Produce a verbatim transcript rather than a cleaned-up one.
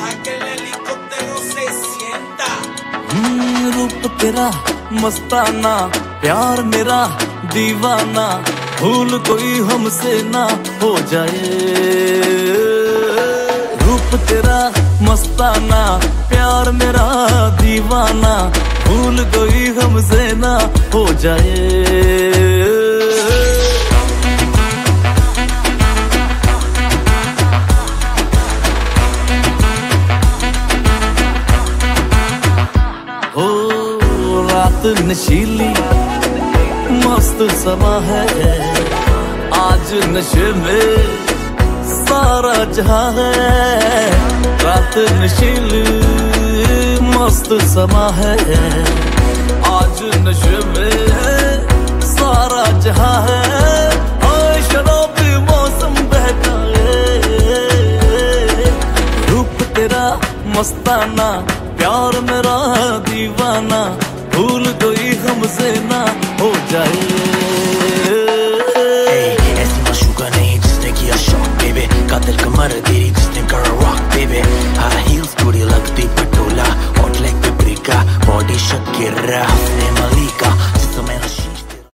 deja que el helicóptero se sienta. रूप तेरा मस्ताना, प्यार मेरा दीवाना, भूल कोई हमसे ना हो जाए। रूप तेरा मस्ताना, प्यार मेरा दीवाना, भूल कोई हमसे ना हो जाए। हो रात नशीली मस्त समा है, आज नशे में सारा जहां है। रात नशीली मस्त समा है, आज नशे में सारा जहां है। और शराबी मौसम बहता है। रूप तेरा मस्ताना, प्यार मेरा दीवाना, भूल कोई हमसे ना हो जाए। ऐसी माशूका नहीं जिसने किया शॉक बेबी, कातिल कमर तेरी जिसने करा रॉक बेबी। हाई हील्स थोड़ी लगती पटोला, हॉट लेग पे ब्रेका, बॉडी शकीरा, हंसने वाली